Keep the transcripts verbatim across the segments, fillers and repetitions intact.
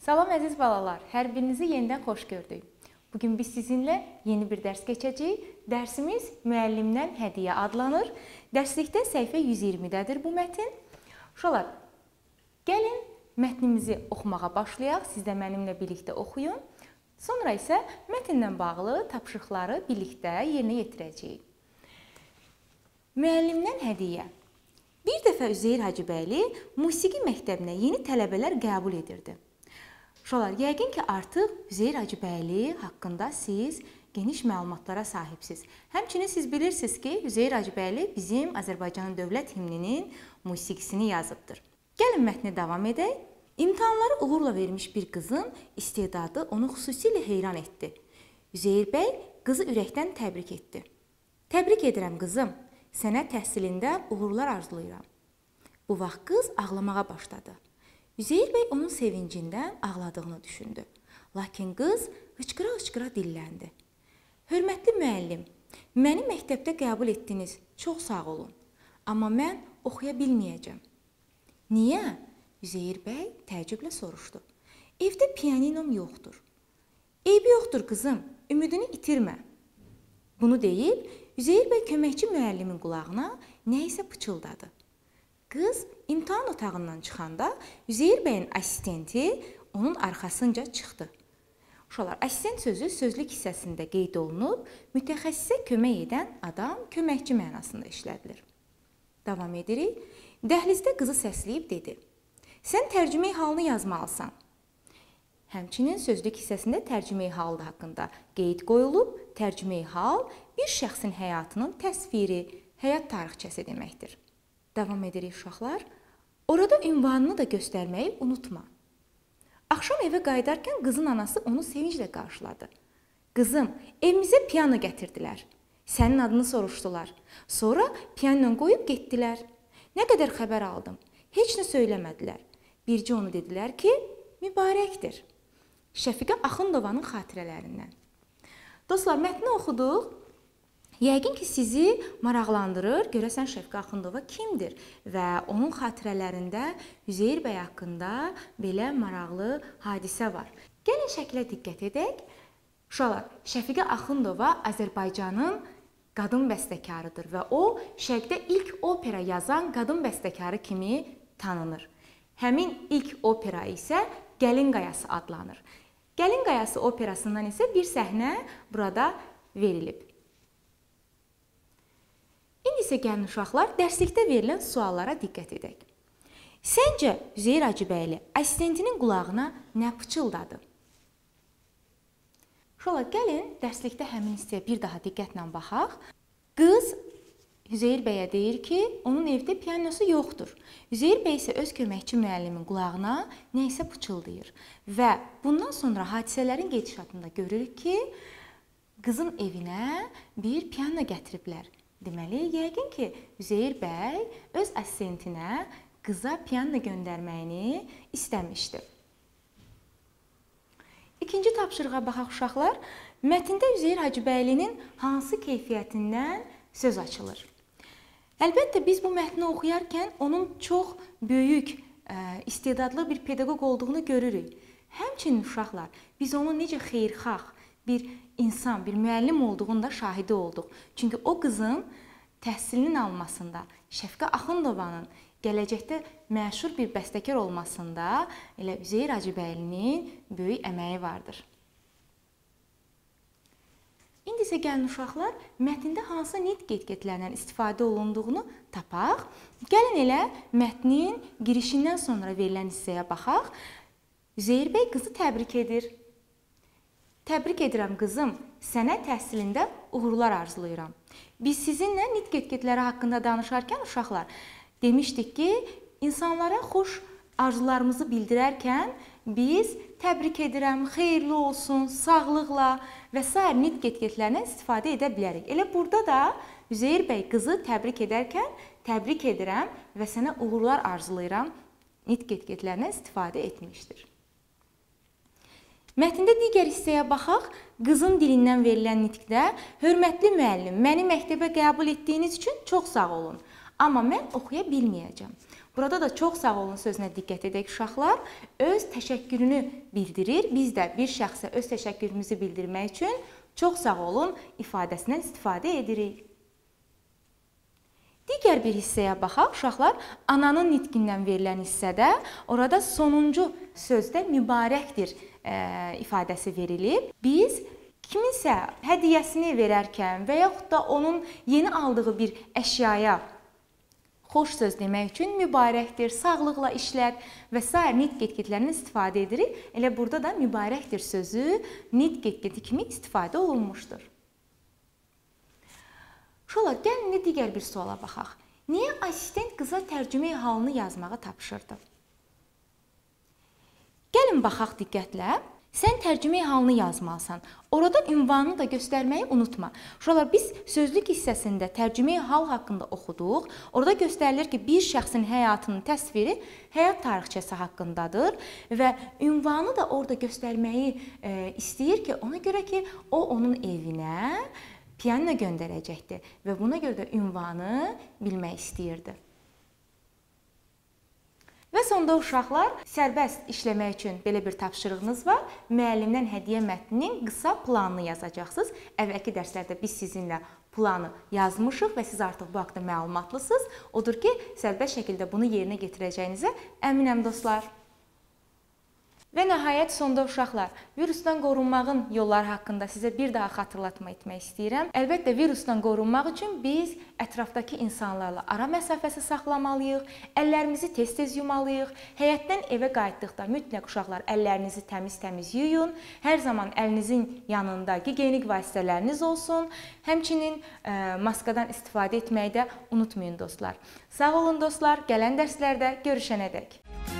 Salam əziz balalar, hər birinizi yenidən xoş gördük. Bugün biz sizinlə yeni bir dərs keçəcəyik. Dərsimiz müəllimdən hədiyyə adlanır. Dərslikdə səhifə yüz iyirmidədir bu mətn. Uşaqlar, gəlin mətnimizi oxumağa başlayaq. Siz də mənimlə birlikdə oxuyun. Sonra isə mətnlə bağlı tapşırıqları birlikdə yerinə yetirəcəyik. Müəllimdən hədiyyə. Bir dəfə Üzeyir Hacıbəyli musiqi məktəbinə yeni tələbələr qəbul edirdi. Uşaqlar, yəqin ki, artıq Üzeyir Hacıbəyli haqqında siz geniş məlumatlara sahibsiniz. Həmçinin siz bilirsiniz ki, Üzeyir Hacıbəyli bizim Azərbaycanın dövlət himninin musiqisini yazıbdır. Gəlin mətnə davam edək. İmtahanları uğurla vermiş bir qızın istedadı onu xüsusilə heyran etdi. Üzeyir bəy qızı ürəkdən təbrik etdi. Təbrik edirəm qızım, sənə təhsilində uğurlar arzulayıram. Bu vaxt qız ağlamağa başladı. Üzeyir bəy onun sevincindən ağladığını düşündü. Lakin qız hıçqıra-hıçqıra dilləndi. Hörmətli müəllim, məni məktəbdə qəbul etdiniz, çox sağ olun. Amma mən oxuya bilməyəcəm. Niyə? Üzeyir bəy təəccüblə soruşdu. Evdə pianinom yoxdur. Eybi yoxdur qızım, ümidini itirmə. Bunu deyib, Üzeyir bəy köməkçi müəllimin qulağına nə isə pıçıldadı. Qız imtahan otağından çıxanda Üzeyir bəyin assistenti onun arxasınca çıxdı. Uşaqlar, assistent sözü sözlük hissəsində qeyd olunub, mütəxəssisə kömək edən adam köməkçi mənasında işlədilir. Davam edirik. Dəhlizdə qızı səsləyib dedi. Sən tərcümeyi halını yazmalısan. Həmçinin sözlük hissəsində tərcümeyi halı haqqında qeyd qoyulub, tərcümeyi hal bir şəxsin həyatının təsviri, həyat tarixçəsi deməkdir. Davam edirik uşaqlar. Orada ünvanını da göstərməyi unutma. Axşam evə qayıdarkən qızın anası onu sevinclə qarşıladı. Qızım, evimizə piano gətirdilər. Sənin adını soruşdular. Sonra piano qoyub getdilər. Nə qədər xəbər aldım. Heç nə söyləmədilər. Bircə onu dedilər ki, mübarəkdir. Şəfiqə Axundovanın xatirələrindən. Dostlar, mətni oxuduq. Yəqin ki, sizi maraqlandırır, görəsən Şəfiqə Axundova kimdir və onun xatirələrində Üzeyir bəy haqqında belə maraqlı hadisə var. Gəlin şəklə diqqət edək. Uşaqlar, Şəfiqə Axundova Azərbaycanın qadın bəstəkarıdır və o, Şərqdə ilk opera yazan qadın bəstəkarı kimi tanınır. Həmin ilk opera isə Gəlin Qayası adlanır. Gəlin Qayası operasından isə bir səhnə burada verilib. İndi isə gəlin uşaqlar, dərslikdə verilən suallara diqqət edək. Səncə Üzeyir Hacıbəyli assistentinin qulağına nə pıçıldadı? Uşaqlar, gəlin dərslikdə həmin hissəyə bir daha diqqətlə baxaq. Qız Üzeyir bəyə deyir ki, onun evdə pianosu yoxdur. Üzeyir bəy isə öz köməkçi müəllimin qulağına nə isə pıçıldayır. Və bundan sonra hadisələrin gedişatında görürük ki, qızın evinə bir piano gətiriblər. Deməli, yəqin ki, Üzeyir bəy öz assistentinə qıza piano göndərməyini istəmişdi. İkinci tapşırığa baxaq uşaqlar. Mətndə Üzeyir Hacıbəylinin hansı keyfiyyətindən söz açılır? Əlbəttə, biz bu mətni oxuyarkən onun çox böyük, istedadlı bir pedaqoq olduğunu görürük. Həmçinin uşaqlar, biz onun necə xeyirxah bir insan, bir müəllim olduğunu da şahidi olduq. Çünki o qızın təhsilinin almasında, Şəfiqə Axundovanın gələcəkdə məşhur bir bəstəkar olmasında elə Üzeyir Hacıbəylinin böyük əməyi vardır. İndi isə gəlin uşaqlar, mətndə hansı nitq etiketlərindən istifadə olunduğunu tapaq. Gəlin elə mətnin girişindən sonra verilən hissəyə baxaq. Üzeyir bəy qızı təbrik edir. Təbrik edirəm qızım, sənə təhsilində uğurlar arzulayıram. Biz sizinlə nitq etiketləri haqqında danışarkən uşaqlar demişdik ki, insanlara xoş arzularımızı bildirərkən biz təbrik edirəm, xeyirli olsun, sağlıqla və sair nitq etiketlərindən istifadə edə bilərik. Elə burada da Üzeyir bəy qızı təbrik edərkən təbrik edirəm və sənə uğurlar arzulayıram nitq etiketlərindən istifadə etmişdir. Mətndə digər hissəyə baxaq. Qızın dilindən verilən nitqdə hörmətli müəllim, məni məktəbə qəbul etdiyiniz üçün çox sağ olun. Amma mən oxuya bilməyəcəm. Burada da çox sağ olun sözünə diqqət edək uşaqlar. Öz təşəkkürünü bildirir. Biz də bir şəxsə öz təşəkkürümüzü bildirmək üçün çox sağ olun ifadəsindən istifadə edirik. Digər bir hissəyə baxaq. Uşaqlar, ananın nitqindən verilən hissədə orada sonuncu sözdə mübarəkdir e, ifadəsi verilib. Biz kiminsə hədiyyəsini verərkən və yaxud da onun yeni aldığı bir əşyaya xoş söz demək üçün mübarəkdir, sağlıqla işlət və sair nitq etiketlərindən istifadə edirik. Elə burada da mübarəkdir sözü nitq etiketi kimi istifadə olunmuşdur. Uşaqlar, gəlin indi digər bir suala baxaq. Niyə assistent qıza tərcümə halını yazmağı tapşırdı? Gəlin baxaq diqqətlə. Sən tərcümə halını yazmalısan. Orada ünvanını da göstərməyi unutma. Uşaqlar, biz sözlük hissəsində tərcümə hal haqqında oxuduq. Orada göstərilir ki, bir şəxsin həyatının təsviri həyat tarixçəsi haqqındadır və ünvanı da orada göstərməyi e, istəyir ki, ona görə ki, o onun evinə piano göndərəcəkdir və buna görə də ünvanı bilmək istəyirdi. Və sonda uşaqlar, sərbəst işləmək üçün belə bir tapşırığınız var. Müəllimdən hədiyyə mətninin qısa planını yazacaqsınız. Əvvəlki dərslərdə biz sizinlə planı yazmışıq və siz artıq bu haqda məlumatlısınız. Odur ki, sərbəst şəkildə bunu yerinə yetirəcəyinizə əminəm dostlar. Və nəhayət sonda uşaqlar, virusdan qorunmağın yolları haqqında sizə bir daha xatırlatma etmək istəyirəm. Əlbəttə, virusdan qorunmaq üçün biz ətrafdakı insanlarla ara məsafəsi saxlamalıyıq, əllərimizi tez-tez yumalıyıq, həyətdən evə qayıtdıqda mütləq uşaqlar əllərinizi təmiz-təmiz yuyun, hər zaman əlinizin yanında gigiyenik vasitələriniz olsun, həmçinin ə, maskadan istifadə etməyi də unutmayın dostlar. Sağ olun dostlar, gələn dərslərdə görüşənədək.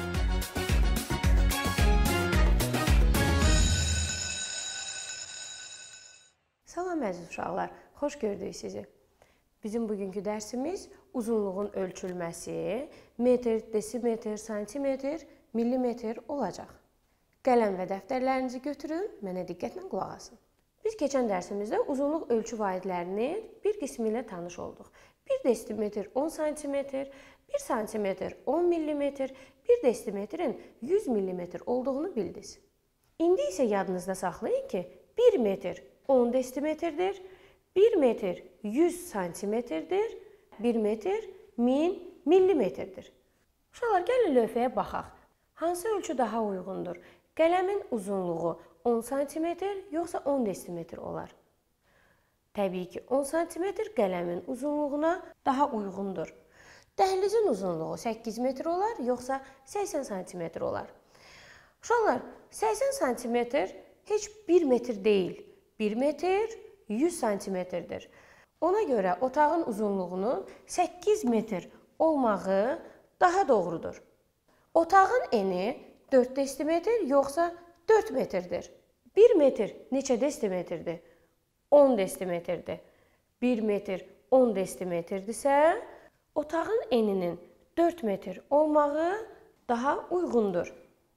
Salam əziz uşaqlar, xoş gördük sizi. Bizim bugünkü dərsimiz uzunluğun ölçülməsi, metr, desimetr, santimetr, millimetr olacaq. Qələm və dəftərlərinizi götürün, mənə diqqətlə qulaq asın. Biz keçən dərsimizdə uzunluq ölçü vahidlərinin bir qismi ilə tanış olduq. bir desimetr on santimetr, bir santimetr on millimetr, bir desimetrin yüz millimetr olduğunu bildiniz. İndi isə yadınızda saxlayın ki, bir metr on desimetrdir, bir metr yüz santimetrdir, bir metr min millimetrdir. Uşaqlar, gəlin lövhəyə baxaq. Hansı ölçü daha uyğundur? Qələmin uzunluğu on santimetr yoxsa on desimetr olar? Təbii ki, on santimetr qələmin uzunluğuna daha uyğundur. Dəhlizin uzunluğu səkkiz metr olar yoxsa səksən santimetr olar? Uşaqlar, səksən santimetr heç bir metr deyil. bir metr yüz santimetrdir. Ona görə otağın uzunluğunun səkkiz metr olmağı daha doğrudur. Otağın eni dörd desimetr yoxsa dörd metrdir. bir metr neçə desimetrdir? on desimetrdir. bir metr on desimetrdirsə, otağın eninin dörd metr olmağı daha uyğundur.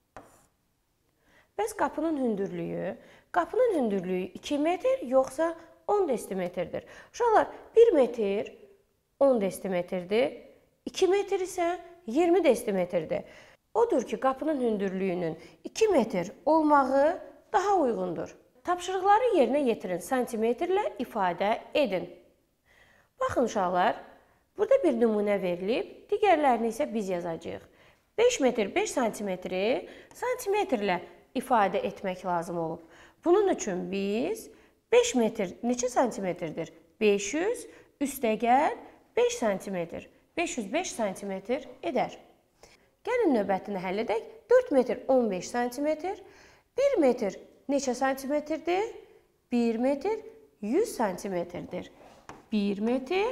Bəs qapının hündürlüyü? Qapının hündürlüyü iki metr yoxsa on desimetrdir? Uşaqlar, bir metr on desimetrdir, iki metr isə iyirmi desimetrdir. Odur ki, qapının hündürlüyünün iki metr olmağı daha uyğundur. Tapşırıqları yerinə yetirin, santimetrlə ifadə edin. Baxın uşaqlar, burada bir nümunə verilib, digərlərini isə biz yazacağıq. beş metr beş santimetri santimetrlə ifadə etmək lazım olub. Bunun üçün biz beş metr neçə santimetrdir? beş yüz üstəgəl beş santimetr. beş yüz beş santimetr edər. Gəlin növbətini həll edək. dörd metr on beş santimetr. bir metr neçə santimetrdir? bir metr yüz santimetrdir. bir metr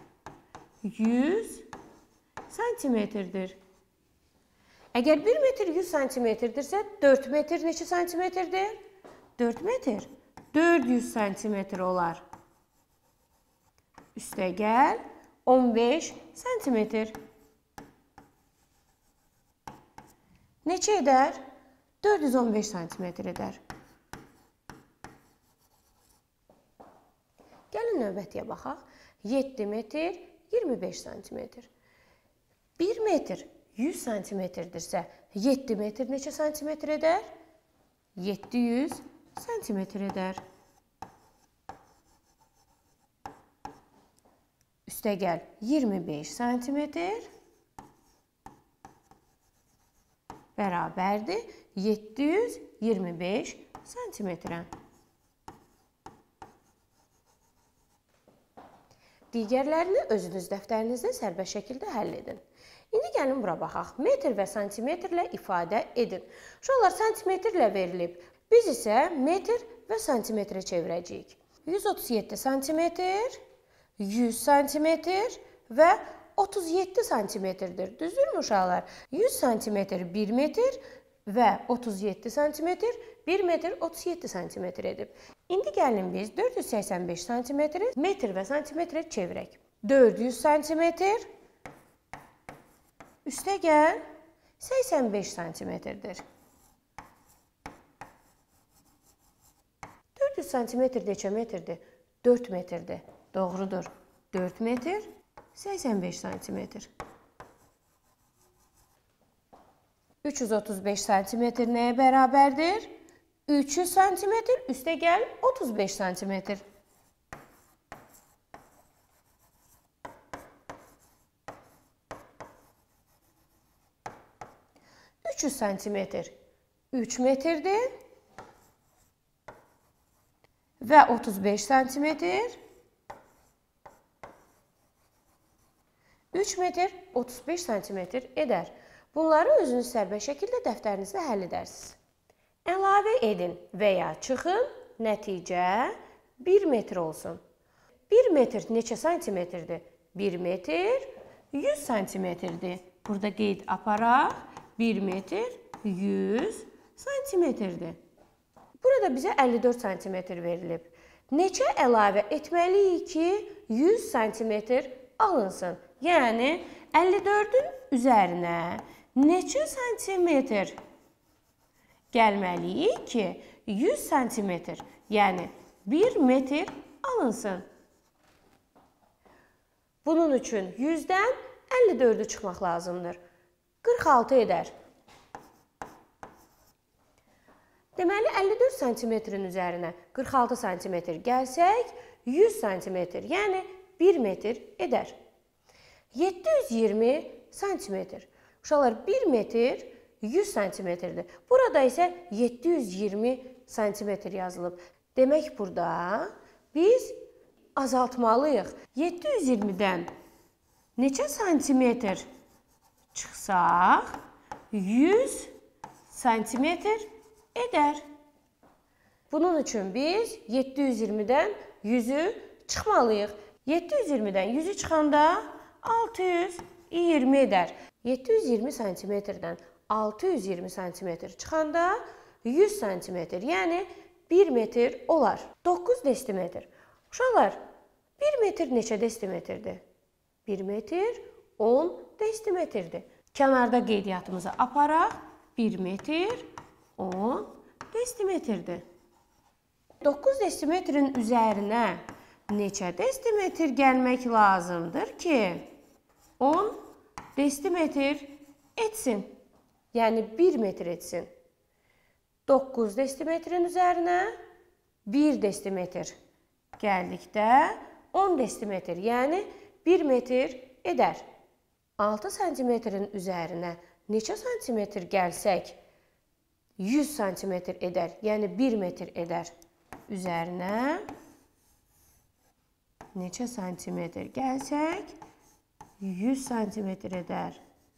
yüz santimetrdir. Əgər bir metr yüz santimetrdirsə, dörd metr neçə santimetrdir? dörd metr dörd yüz santimetr olar. Üstəgəl on beş santimetr. Neçə edər? dörd yüz on beş santimetr edər. Gəlin növbətiyə baxaq. yeddi metr iyirmi beş santimetr. bir metr yüz santimetrdirsə, yeddi metr neçə santimetr edər? yeddi yüz santimetr edər. Üstəgəl iyirmi beş santimetr bərabərdir yeddi yüz iyirmi beş santimetrə. Digərlərini özünüz dəftərinizdə sərbəst şəkildə həll edin. İndi gəlin bura baxaq. Metr və santimetrlə ifadə edin. Uşaqlar santimetrlə verilib. Biz isə metr və santimetrə çevirəcəyik. yüz otuz yeddi santimetr, yüz santimetr və otuz yeddi santimetrdir. Düzdürmü uşaqlar? yüz santimetr bir metr və otuz yeddi santimetr bir metr otuz yeddi santimetr edib. İndi gəlin biz dörd yüz səksən beş santimetri metr və santimetrə çevirək. dörd yüz santimetr üstəgəl səksən beş santimetrdir. dörd yüz santimetr neçə metrdir? dörd metrdir. Doğrudur. dörd metr səksən beş santimetr. üç yüz otuz beş santimetr nəyə bərabərdir? üç yüz santimetr üstəgəl otuz beş santimetr. üç yüz santimetr üç metrdir və otuz beş santimetr üç metr otuz beş santimetr edər. Bunları özünüz sərbəst şəkildə dəftərinizdə həll edərsiniz. Əlavə edin və ya çıxın, nəticə bir metr olsun. bir metr neçə santimetrdir? bir metr yüz santimetrdir. Burada qeyd aparaq. bir metr yüz santimetrdir. Burada bizə əlli dörd santimetr verilib. Neçə əlavə etməliyik ki, yüz santimetr alınsın? Yəni, əlli dördün üzərinə neçə santimetr gəlməliyik ki, yüz santimetr, yəni bir metr alınsın? Bunun üçün yüzdən əlli dördü çıxmaq lazımdır. qırx altı edər. Deməli, əlli dörd santimetrin üzərinə qırx altı santimetr gəlsək, yüz santimetr, yəni bir metr edər. yeddi yüz iyirmi santimetr. Uşaqlar, bir metr yüz santimetrdir. Burada isə yeddi yüz iyirmi santimetr yazılıb. Demək, burada biz azaltmalıyıq. yeddi yüz iyirmidən neçə santimetr çıxsaq, yüz santimetr edər. Bunun üçün biz yeddi yüz iyirmidən yüzü çıxmalıyıq. yeddi yüz iyirmidən yüzü çıxanda altı yüz iyirmi edər. yeddi yüz iyirmi santimetrdən altı yüz iyirmi santimetr çıxanda yüz santimetr, yəni bir metr olar. doqquz desimetr. Uşaqlar, bir metr neçə desimetrdir? bir metr on desimetrdir. Kənarda qeydiyyatımızı aparaq. bir metr on desimetrdir. doqquz desimetrin üzərinə neçə desimetr gəlmək lazımdır ki, on desimetr etsin. Yəni bir metr etsin. doqquz desimetrin üzərinə bir desimetr gəldikdə on desimetr, yəni bir metr edər. altı santimetrin üzərinə neçə santimetr gəlsək yüz santimetr edər, yəni bir metr edər. Üzərinə neçə santimetr gəlsək yüz santimetr edər.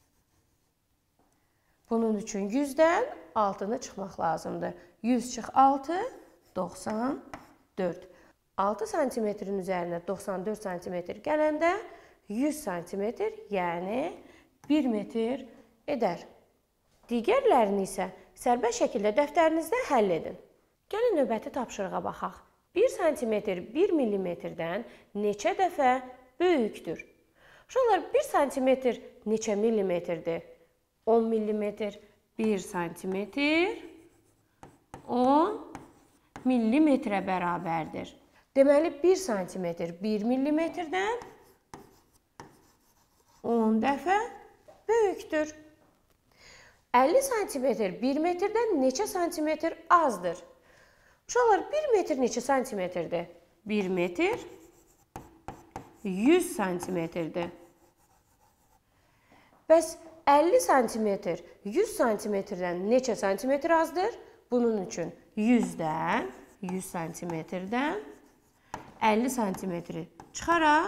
Bunun üçün yüzdən altını çıxmaq lazımdır. yüz çıx altı, doxsan dörd. altı santimetrin üzərinə doxsan dörd santimetr gələndə yüz santimetr, yəni bir metr edər. Digərlərini isə sərbəst şəkildə dəftərinizdə həll edin. Gəlin növbəti tapşırığa baxaq. bir santimetr bir millimetrdən neçə dəfə böyükdür? Uşaqlar, bir santimetr neçə millimetrdir? on millimetr. bir santimetr on millimetrə bərabərdir. Deməli, bir santimetr bir millimetrdən on dəfə böyükdür. əlli santimetr bir metrdən neçə santimetr azdır? Uşaqlar, bir metr neçə santimetrdir? bir metr yüz santimetrdir. Bəs əlli santimetr yüz santimetrdən neçə santimetr azdır? Bunun üçün yüzdən, yüz santimetrdən əlli santimetri çıxaraq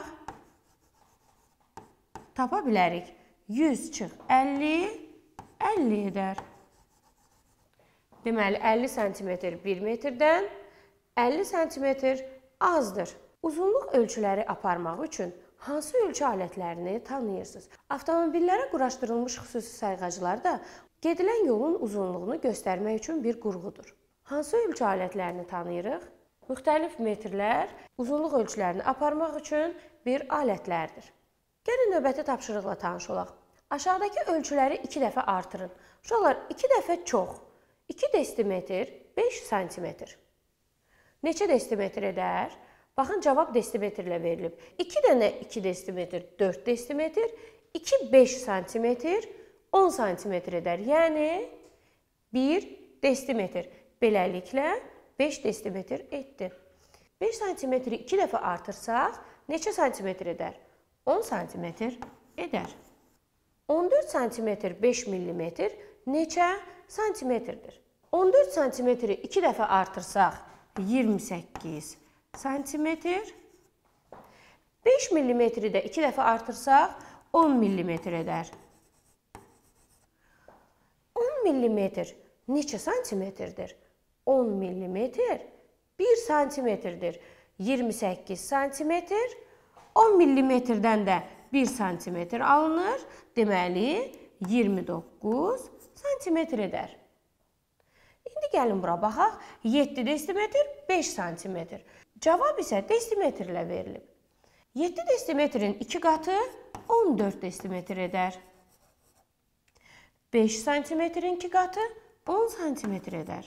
tapa bilərik. yüz çıx əlli, əlli edər. Deməli, əlli santimetr bir metrdən əlli santimetr azdır. Uzunluq ölçüləri aparmaq üçün hansı ölçü alətlərini tanıyırsınız? Avtomobillərə quraşdırılmış xüsusi sayğaclar da gedilən yolun uzunluğunu göstərmək üçün bir qurğudur. Hansı ölçü alətlərini tanıyırıq? Müxtəlif metrlər uzunluq ölçülərini aparmaq üçün bir alətlərdir. Gəlin növbəti tapşırıqla tanış olaq. Aşağıdakı ölçüləri iki dəfə artırın. Uşaqlar, iki dəfə çox. iki desimetr beş santimetr. Neçə desimetr edər? Baxın, cavab desimetrlə verilib. iki dənə iki desimetr dörd desimetr, iki beş santimetr on santimetr edər. Yəni bir desimetr. Beləliklə beş desimetr etdi. beş santimetri iki dəfə artırsaq neçə santimetr edər? on santimetr edər. on dörd santimetr beş millimetr neçə santimetrdir? on dörd santimetri iki dəfə artırsaq iyirmi səkkiz santimetr. beş millimetri də iki dəfə artırsaq on millimetr edər. on millimetr neçə santimetrdir? on millimetr bir santimetrdir. iyirmi səkkiz santimetr, on millimetrdən də bir santimetr alınır. Deməli, iyirmi doqquz santimetr edər. İndi gəlin bura baxaq. yeddi desimetr beş santimetr. Cavab isə desimetrlə verilib. yeddi desimetrin iki qatı on dörd desimetr edər. beş santimetrin iki qatı on santimetr edər.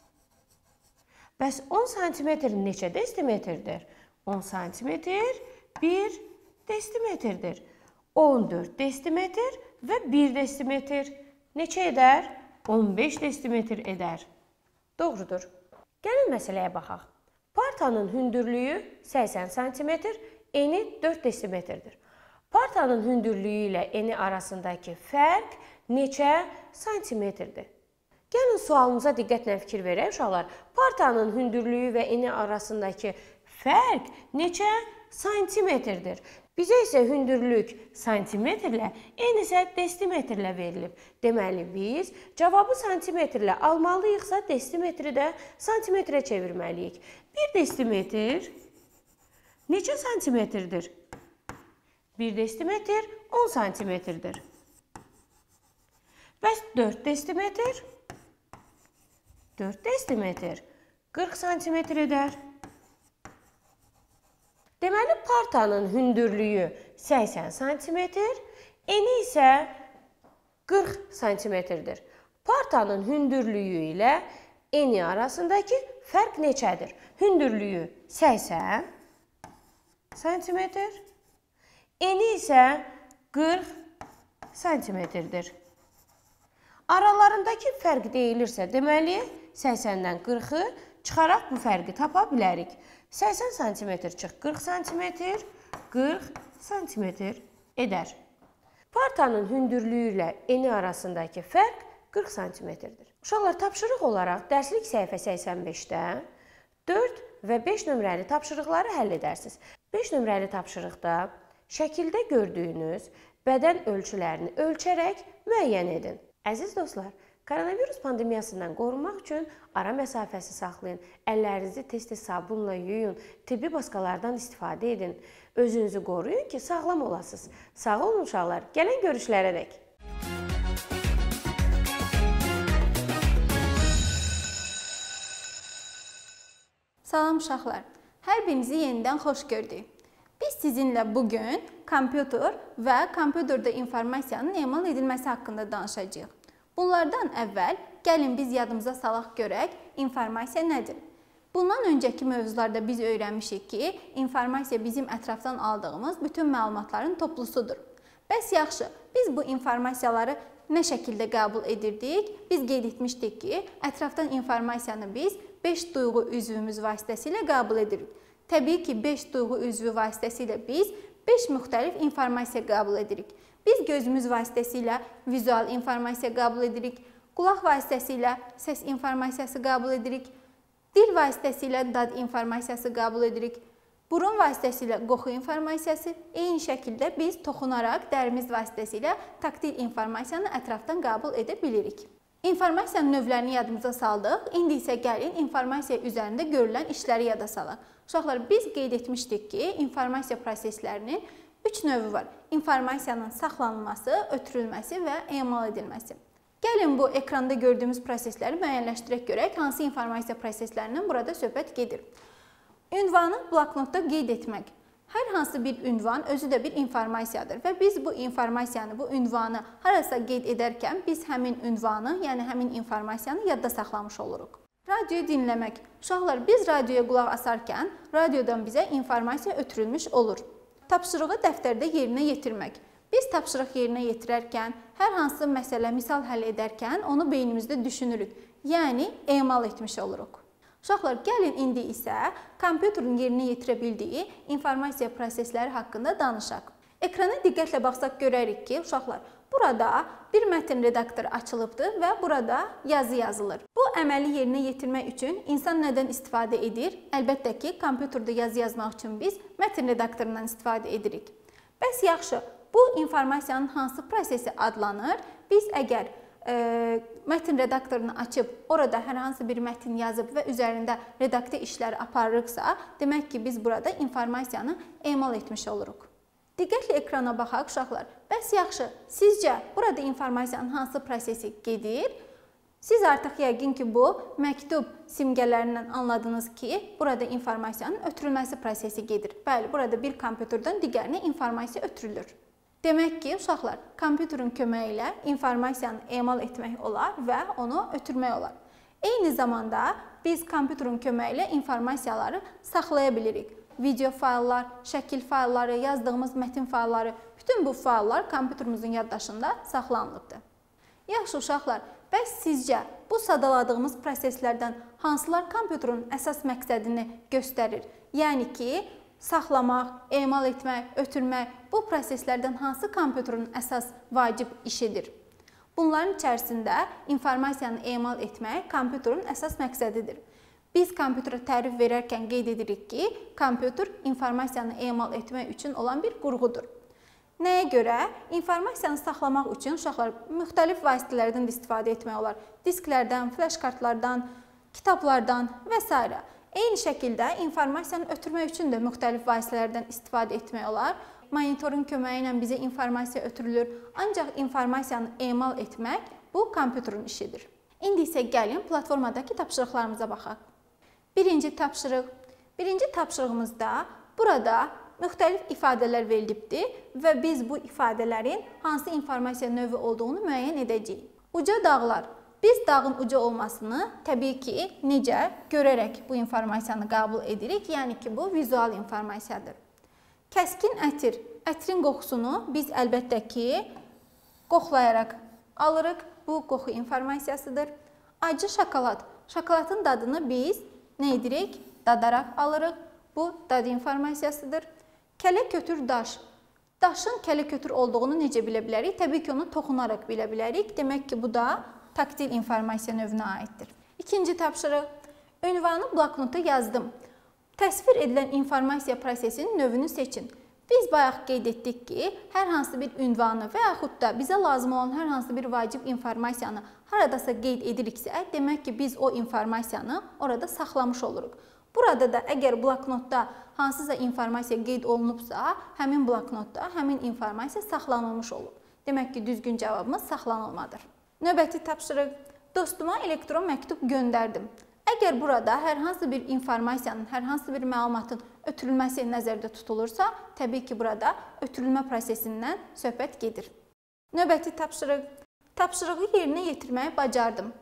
Bəs on santimetr neçə desimetrdir? on santimetr bir desimetrdir. on dörd desimetr və bir desimetr neçə edər? on beş desimetr edər. Doğrudur. Gəlin məsələyə baxaq. Partanın hündürlüyü səksən santimetr, eni dörd desimetrdir. Partanın hündürlüyü ilə eni arasındakı fərq neçə santimetrdir? Gəlin sualımıza diqqətlə fikir verək uşaqlar. Partanın hündürlüyü və eni arasındakı fərq neçə santimetrdir? Bizə isə hündürlük santimetrlə, eni isə desimetrlə verilib. Deməli, biz cavabı santimetrlə almalıyıqsa, desimetri də santimetrə çevirməliyik. bir desimetr neçə santimetrdir? bir desimetr on santimetrdir. Bəs dörd desimetr? dörd desimetr qırx santimetr edər. Deməli, partanın hündürlüyü səksən santimetr, eni isə qırx santimetrdir. Partanın hündürlüyü ilə eni arasındakı fərq neçədir? Hündürlüyü səksən santimetr, eni isə qırx santimetrdir. Aralarındakı fərq deyilirsə, deməli, səksəndən qırxı çıxaraq bu fərqi tapa bilərik. səksən santimetr çıx qırx santimetr, qırx santimetr edər. Partanın hündürlüyü ilə eni arasındakı fərq qırx santimetrdir. Uşaqlar, tapşırıq olaraq dərslik səhifə səksən beşdə dörd və beş nömrəli tapşırıqları həll edərsiniz. beş nömrəli tapşırıqda şəkildə gördüyünüz bədən ölçülərini ölçərək müəyyən edin. Əziz dostlar, koronavirus pandemiyasından qorunmaq üçün ara məsafəsi saxlayın, əllərinizi tez-tez sabunla yuyun, tibbi maskalardan istifadə edin. Özünüzü qoruyun ki, sağlam olasınız. Sağ olun uşaqlar, gələn görüşlərədək. Salam uşaqlar, hər birinizi yenidən xoş gördük. Biz sizinlə bugün kompüter və kompüterdə informasiyanın emal edilməsi haqqında danışacağıq. Bunlardan əvvəl gəlin biz yadımıza salaq görək, informasiya nədir? Bundan öncəki mövzularda biz öyrənmişik ki, informasiya bizim ətrafdan aldığımız bütün məlumatların toplusudur. Bəs yaxşı, biz bu informasiyaları nə şəkildə qəbul edirdik? Biz qeyd etmişdik ki, ətrafdan informasiyanı biz beş duyğu üzvümüz vasitəsilə qəbul edirik. Təbii ki, beş duyğu üzvü vasitəsilə biz beş müxtəlif informasiya qəbul edirik. Biz gözümüz vasitəsilə vizual informasiya qəbul edirik, qulaq vasitəsilə səs informasiyası qəbul edirik, dil vasitəsilə dad informasiyası qəbul edirik, burun vasitəsilə qoxu informasiyası, eyni şəkildə biz toxunaraq dərimiz vasitəsilə taktil informasiyanı ətrafdan qəbul edə bilirik. İnformasiyanın növlərini yadımıza saldıq, indi isə gəlin informasiya üzərində görülən işləri yada salaq. Uşaqlar, biz qeyd etmişdik ki, informasiya proseslərinin üç növü var. İnformasiyanın saxlanılması, ötürülməsi və emal edilməsi. Gəlin bu ekranda gördüyümüz prosesləri müəyyənləşdirək görək, hansı informasiya proseslərindən burada söhbət gedir. Ünvanı bloknotda qeyd etmək. Hər hansı bir ünvan özü də bir informasiyadır və biz bu informasiyanı, bu ünvanı harasa qeyd edərkən biz həmin ünvanı, yəni həmin informasiyanı yadda saxlamış oluruq. Radio dinləmək. Uşaqlar, biz radioya qulaq asarkən radiodan bizə informasiya ötürülmüş olur. Tapşırığı dəftərdə yerinə yetirmək. Biz tapşırıq yerinə yetirərkən, hər hansı məsələ, misal həll edərkən onu beynimizdə düşünürük, yəni emal etmiş oluruq. Uşaqlar, gəlin indi isə kompüterin yerinə yetirə bildiyi informasiya prosesləri haqqında danışaq. Ekrana diqqətlə baxsaq görərik ki, uşaqlar, burada bir mətn redaktoru açılıbdır və burada yazı yazılır. Bu əməli yerinə yetirmək üçün insan nədən istifadə edir? Əlbəttə ki, kompüterdə yazı yazmaq üçün biz mətn redaktorundan istifadə edirik. Bəs yaxşı, bu informasiyanın hansı prosesi adlanır? Biz əgər e, mətn redaktorunu açıb, orada hər hansı bir mətn yazıb və üzərində redaktiv işləri aparırıqsa, demək ki, biz burada informasiyanı emal etmiş oluruq. Diqqətlə ekrana baxaq, uşaqlar. Bəs yaxşı, sizcə burada informasiyanın hansı prosesi gedir? Siz artıq yəqin ki, bu məktub simgələrindən anladınız ki, burada informasiyanın ötürülməsi prosesi gedir. Bəli, burada bir kompüterdən digərinə informasiya ötürülür. Demək ki, uşaqlar, kompüterin köməyi ilə informasiyanı emal etmək olar və onu ötürmək olar. Eyni zamanda biz kompüterin köməyi ilə informasiyaları saxlaya bilirik. Video fayllar, şəkil faylları, yazdığımız mətn faylları, bütün bu fayllar kompüterimizin yaddaşında saxlanılıbdır. Yaxşı uşaqlar, bəs sizcə bu sadaladığımız proseslərdən hansılar kompüterin əsas məqsədini göstərir? Yəni ki, saxlamaq, emal etmək, ötürmək, bu proseslərdən hansı kompüterin əsas vacib işidir? Bunların içərisində informasiyanı emal etmək kompüterin əsas məqsədidir. Biz kompüterə tərif verərkən qeyd edirik ki, kompüter informasiyanı emal etmək üçün olan bir qurğudur. Nəyə görə? İnformasiyanı saxlamaq üçün uşaqlar müxtəlif vasitələrdən də istifadə etmək olar. Disklərdən, flash kartlardan, kitablardan və s. Eyni şəkildə informasiyanı ötürmək üçün də müxtəlif vasitələrdən istifadə etmək olar. Monitorin köməyi ilə bizə informasiya ötürülür. Ancaq informasiyanı emal etmək bu kompüterin işidir. İndi isə gəlin platformadakı tapşırıqlarımıza baxaq. Birinci tapşırıq. Birinci tapşırığımızda burada müxtəlif ifadələr verilibdir və biz bu ifadələrin hansı informasiya növü olduğunu müəyyən edəcəyik. Uca dağlar. Biz dağın uca olmasını təbii ki, necə görərək bu informasiyanı qəbul edirik, yəni ki, bu vizual informasiyadır. Kəskin ətir. Ətrin qoxusunu biz əlbəttə ki, qoxlayaraq alırıq. Bu qoxu informasiyasıdır. Acı şokolad. Şokoladın dadını biz nə edirik? Dadaraq alırıq. Bu dad informasiyasıdır. Kələ-kötür daş. Daşın kələ-kötür olduğunu necə bilə bilərik? Təbii ki, onu toxunaraq bilə bilərik. Demək ki, bu da taktil informasiya növünə aiddir. İkinci tapşırıq. Ünvanı bloknota yazdım. Təsvir edilən informasiya prosesinin növünü seçin. Biz bayaq qeyd etdik ki, hər hansı bir ünvanı və yaxud da bizə lazım olan hər hansı bir vacib informasiyanı haradasa qeyd ediriksə, demək ki, biz o informasiyanı orada saxlamış oluruq. Burada da əgər bloknotda hansısa informasiya qeyd olunubsa, həmin bloknotda həmin informasiya saxlanılmış olur. Demək ki, düzgün cavabımız saxlanılmadır. Növbəti tapşırıq. Dostuma elektron məktub göndərdim. Əgər burada hər hansı bir informasiyanın, hər hansı bir məlumatın ötürülməsi nəzərdə tutulursa, təbii ki, burada ötürülmə prosesindən söhbət gedir. Növbəti tapşırıq. Tapşırığı yerinə yetirməyi bacardım.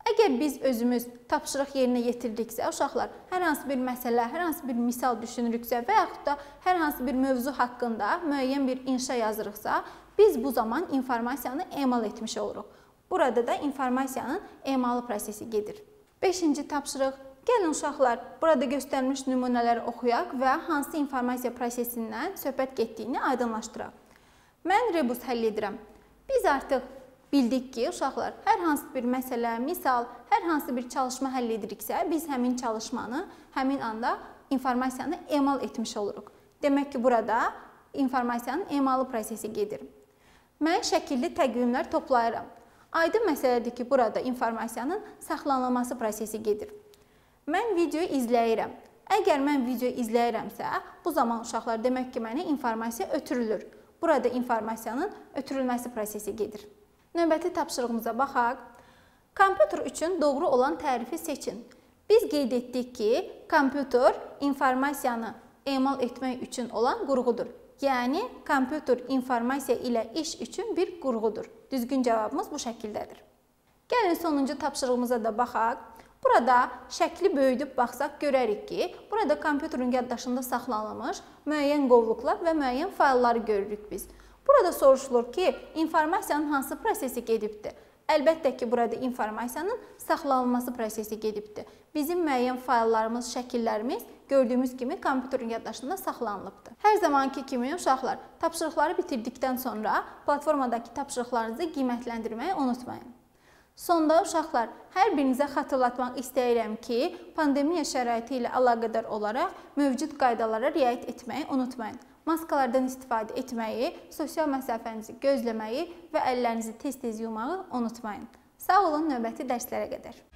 Əgər biz özümüz tapşırıq yerinə yetirdiksə, uşaqlar hər hansı bir məsələ, hər hansı bir misal düşünürüksə və yaxud da hər hansı bir mövzu haqqında müəyyən bir inşa yazırıqsa, biz bu zaman informasiyanı emal etmiş oluruq. Burada da informasiyanın emalı prosesi gedir. beşinci tapşırıq. Gəlin uşaqlar, burada göstərilmiş nümunələri oxuyaq və hansı informasiya prosesindən söhbət getdiyini aydınlaşdıraq. Mən rebus həll edirəm. Biz artıq bildik ki, uşaqlar, hər hansı bir məsələ, misal, hər hansı bir çalışma həll ediriksə, biz həmin çalışmanı, həmin anda informasiyanı emal etmiş oluruq. Demək ki, burada informasiyanın emalı prosesi gedir. Mən şəkilli təqvimlər toplayıram. Aydın məsələdir ki, burada informasiyanın saxlanılması prosesi gedir. Mən video izləyirəm. Əgər mən video izləyirəmsə, bu zaman uşaqlar demək ki, mənə informasiya ötürülür. Burada informasiyanın ötürülməsi prosesi gedir. Növbəti tapşırığımıza baxaq. Kompüter üçün doğru olan tərifi seçin. Biz qeyd etdik ki, kompüter informasiyanı emal etmək üçün olan qurğudur. Yəni, kompüter informasiya ilə iş üçün bir qurğudur. Düzgün cavabımız bu şəkildədir. Gəlin sonuncu tapşırığımıza da baxaq. Burada şəkli böyüdüb baxsaq görərik ki, burada kompüterin yaddaşında saxlanılmış müəyyən qovluqlar və müəyyən faylları görürük biz. Burada soruşulur ki, informasiyanın hansı prosesi gedibdir? Əlbəttə ki, burada informasiyanın saxlanılması prosesi gedibdir. Bizim müəyyən fayllarımız, şəkillərimiz gördüyümüz kimi kompüterin yaddaşında saxlanılıbdır. Hər zamanki kimi uşaqlar, tapşırıqları bitirdikdən sonra platformadakı tapşırıqlarınızı qiymətləndirməyi unutmayın. Sonda uşaqlar, hər birinizə xatırlatmaq istəyirəm ki, pandemiya şəraiti ilə əlaqədar olaraq mövcud qaydalara riayət etməyi unutmayın. Maskalardan istifadə etməyi, sosial məsafənizi gözləməyi və əllərinizi tez-tez yumağı unutmayın. Sağ olun, növbəti dərslərə qədər.